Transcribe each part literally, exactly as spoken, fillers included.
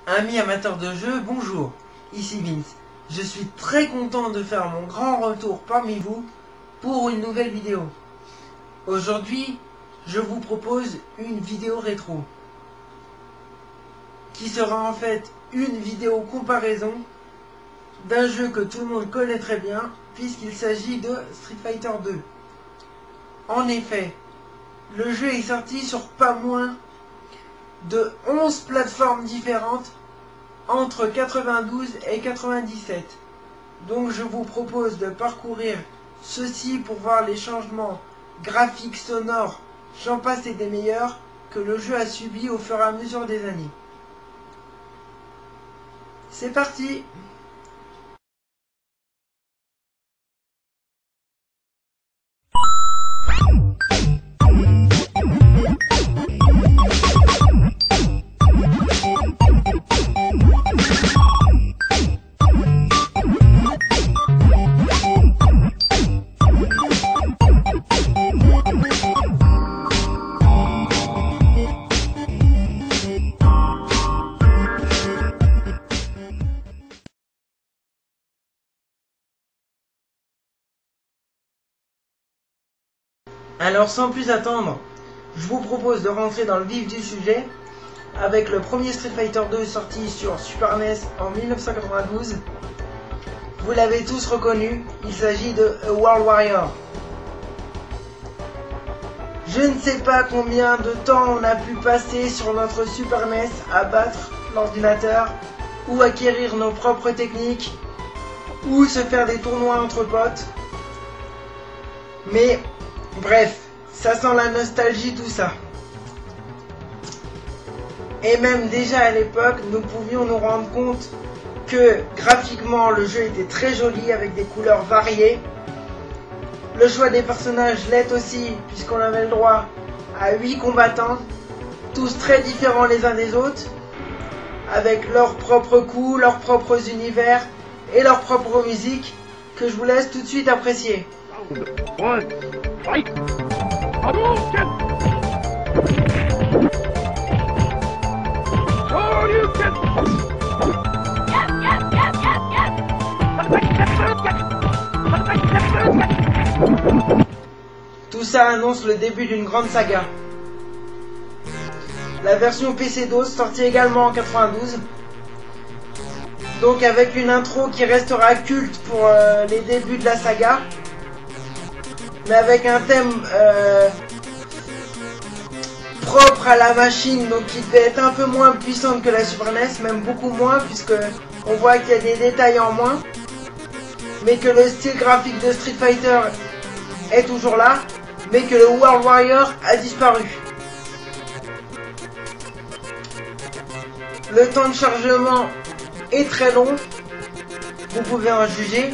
Amis amateurs de jeux, bonjour, ici Vince. Je suis très content de faire mon grand retour parmi vous pour une nouvelle vidéo. Aujourd'hui, je vous propose une vidéo rétro, qui sera en fait une vidéo comparaison d'un jeu que tout le monde connaît très bien, puisqu'il s'agit de Street Fighter deux. En effet, le jeu est sorti sur pas moins de onze plateformes différentes entre quatre-vingt-douze et quatre-vingt-dix-sept. Donc je vous propose de parcourir ceci pour voir les changements graphiques, sonores, j'en passe et des meilleurs, que le jeu a subi au fur et à mesure des années. C'est parti! Alors sans plus attendre, je vous propose de rentrer dans le vif du sujet avec le premier Street Fighter deux sorti sur Super N E S en mille neuf cent quatre-vingt-douze. Vous l'avez tous reconnu, il s'agit de A World Warrior. Je ne sais pas combien de temps on a pu passer sur notre Super N E S à battre l'ordinateur, ou acquérir nos propres techniques, ou se faire des tournois entre potes. Mais bref, ça sent la nostalgie tout ça. Et même déjà à l'époque, nous pouvions nous rendre compte que graphiquement le jeu était très joli avec des couleurs variées. Le choix des personnages l'est aussi, puisqu'on avait le droit à huit combattants, tous très différents les uns des autres, avec leurs propres coups, leurs propres univers et leurs propres musiques, que je vous laisse tout de suite apprécier. One, fight! Hadouken! Shoryuken! Tout ça annonce le début d'une grande saga. La version P C DOS sortie également en quatre-vingt-douze, donc avec une intro qui restera culte pour euh, les débuts de la saga, mais avec un thème euh, propre à la machine, donc qui devait être un peu moins puissante que la Super N E S, même beaucoup moins, puisque on voit qu'il y a des détails en moins, mais que le style graphique de Street Fighter est toujours là, mais que le World Warrior a disparu. Le temps de chargement est très long, vous pouvez en juger,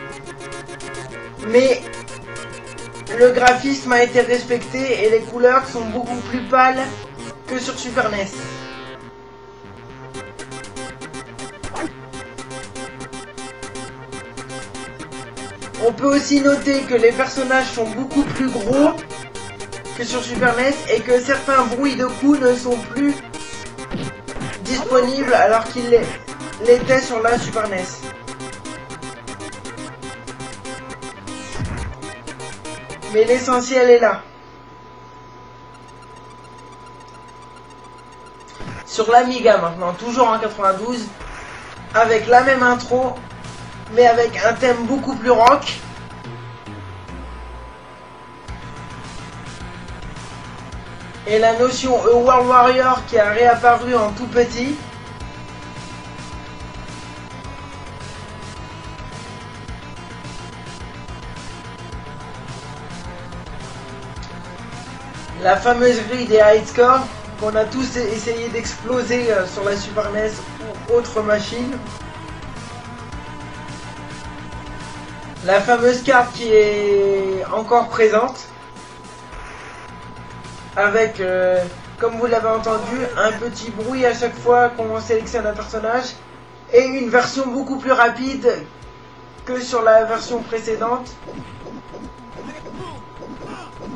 mais le graphisme a été respecté et les couleurs sont beaucoup plus pâles que sur Super N E S. On peut aussi noter que les personnages sont beaucoup plus gros que sur Super N E S et que certains bruits de coups ne sont plus disponibles alors qu'ils l'étaient sur la Super N E S. Mais l'essentiel est là. Sur l'Amiga maintenant, toujours en quatre-vingt-douze, avec la même intro, mais avec un thème beaucoup plus rock. Et la notion A World Warrior qui a réapparu en tout petit. La fameuse grille des high scores qu'on a tous essayé d'exploser sur la Super N E S ou autre machine. La fameuse carte qui est encore présente, avec, euh, comme vous l'avez entendu, un petit bruit à chaque fois qu'on sélectionne un personnage, et une version beaucoup plus rapide que sur la version précédente.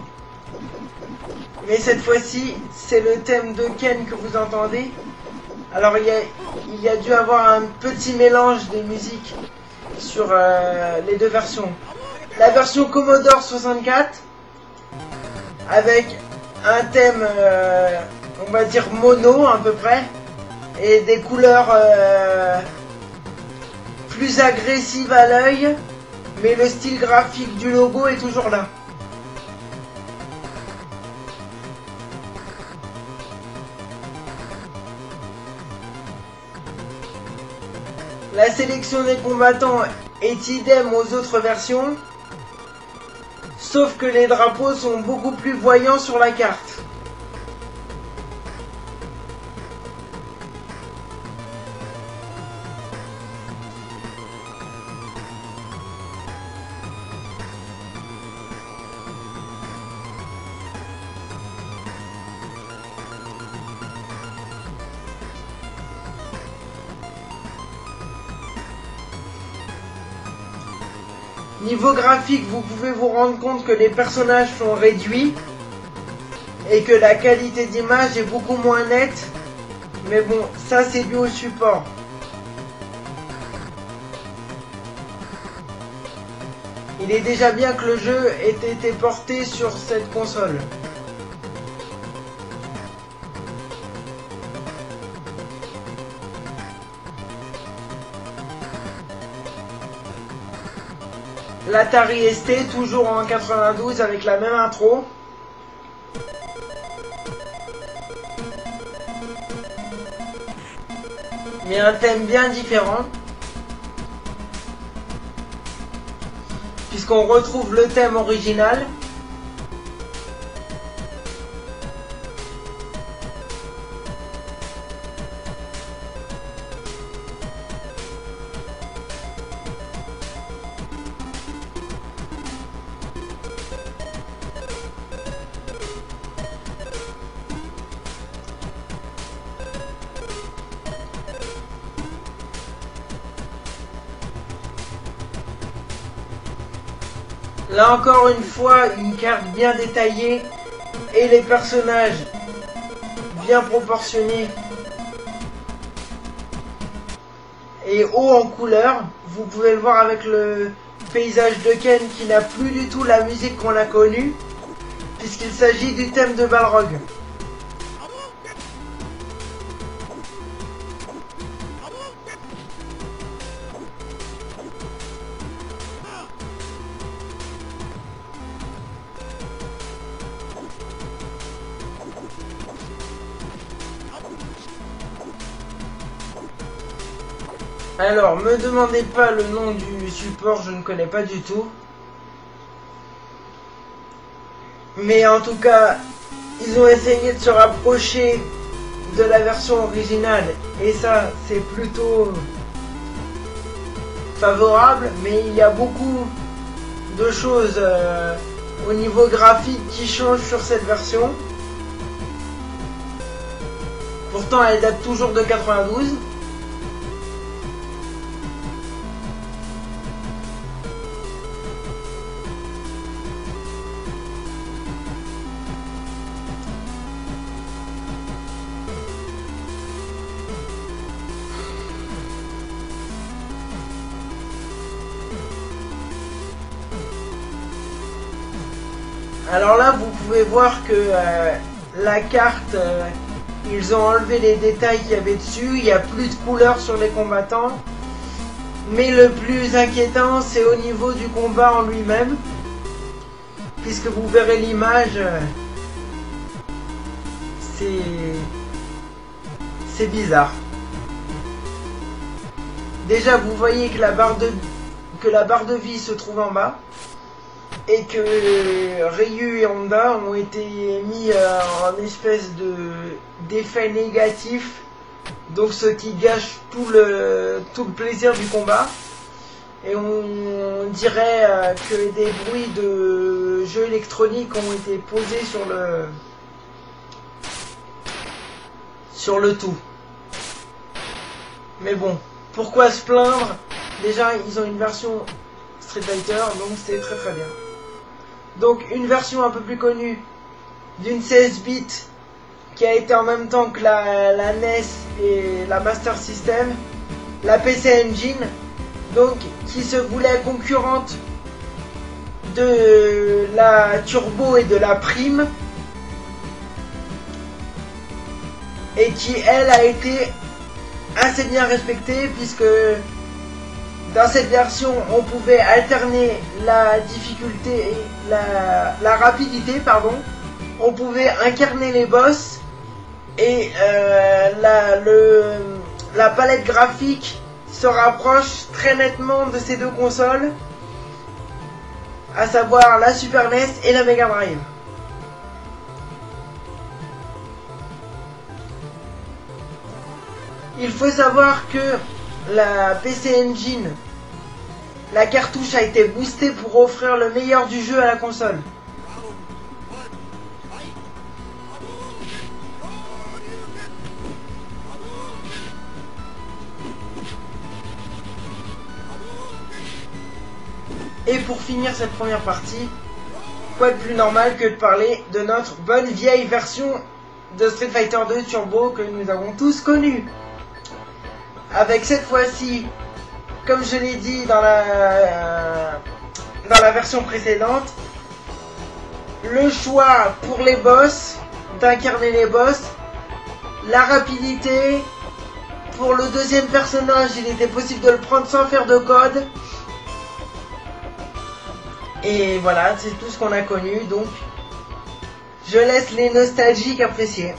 Mais cette fois-ci, c'est le thème de Ken que vous entendez, Alors il y a, il y a dû avoir un petit mélange des musiques sur euh, les deux versions. La version Commodore soixante-quatre avec un thème, euh, on va dire mono à peu près, et des couleurs euh, plus agressives à l'œil, mais le style graphique du logo est toujours là. La sélection des combattants est idem aux autres versions, sauf que les drapeaux sont beaucoup plus voyants sur la carte. Niveau graphique, vous pouvez vous rendre compte que les personnages sont réduits et que la qualité d'image est beaucoup moins nette. Mais bon, ça c'est dû au support. Il est déjà bien que le jeu ait été porté sur cette console. L'Atari S T, toujours en quatre-vingt-douze avec la même intro. Mais un thème bien différent. Puisqu'on retrouve le thème original. Là encore une fois, une carte bien détaillée et les personnages bien proportionnés et haut en couleur. Vous pouvez le voir avec le paysage de Ken qui n'a plus du tout la musique qu'on a connue, puisqu'il s'agit du thème de Balrog. Alors, me demandez pas le nom du support, je ne connais pas du tout. Mais en tout cas, ils ont essayé de se rapprocher de la version originale. Et ça, c'est plutôt favorable. Mais il y a beaucoup de choses euh, au niveau graphique qui changent sur cette version. Pourtant, elle date toujours de quatre-vingt-douze. Alors là, vous pouvez voir que euh, la carte, euh, ils ont enlevé les détails qu'il y avait dessus. Il n'y a plus de couleurs sur les combattants. Mais le plus inquiétant, c'est au niveau du combat en lui-même. Puisque vous verrez l'image, euh, c'est... c'est bizarre. Déjà, vous voyez que la barre de, que la barre de vie se trouve en bas. Et que Ryu et Honda ont été mis euh, en espèce de d'effet négatif, donc ce qui gâche tout le tout le plaisir du combat. Et on dirait euh, que des bruits de jeux électroniques ont été posés sur le sur le tout. Mais bon, pourquoi se plaindre? Déjà, ils ont une version Street Fighter, donc c'est très très bien. Donc une version un peu plus connue d'une seize bits qui a été en même temps que la, la N E S et la Master System, la P C Engine, donc qui se voulait concurrente de la Turbo et de la Prime, et qui elle a été assez bien respectée, puisque dans cette version on pouvait alterner la difficulté, la, la rapidité pardon, on pouvait incarner les boss, et euh, la, le, la palette graphique se rapproche très nettement de ces deux consoles, à savoir la Super N E S et la Mega Drive. Il faut savoir que la P C Engine, la cartouche a été boostée pour offrir le meilleur du jeu à la console. Et pour finir cette première partie, quoi de plus normal que de parler de notre bonne vieille version de Street Fighter deux Turbo que nous avons tous connue. Avec cette fois-ci, comme je l'ai dit dans la, euh, dans la version précédente, le choix pour les boss, d'incarner les boss, la rapidité, pour le deuxième personnage il était possible de le prendre sans faire de code. Et voilà, c'est tout ce qu'on a connu, donc je laisse les nostalgiques apprécier.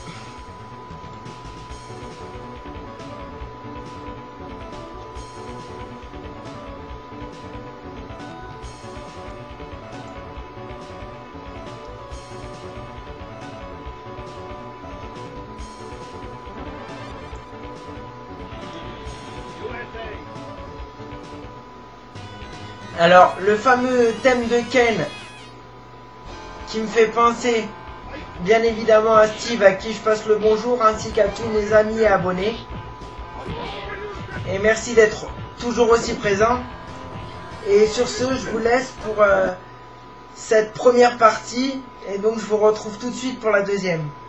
Alors, le fameux thème de Ken, qui me fait penser, bien évidemment, à Steve, à qui je passe le bonjour, ainsi qu'à tous mes amis et abonnés. Et merci d'être toujours aussi présent. Et sur ce, je vous laisse pour euh, cette première partie, et donc je vous retrouve tout de suite pour la deuxième.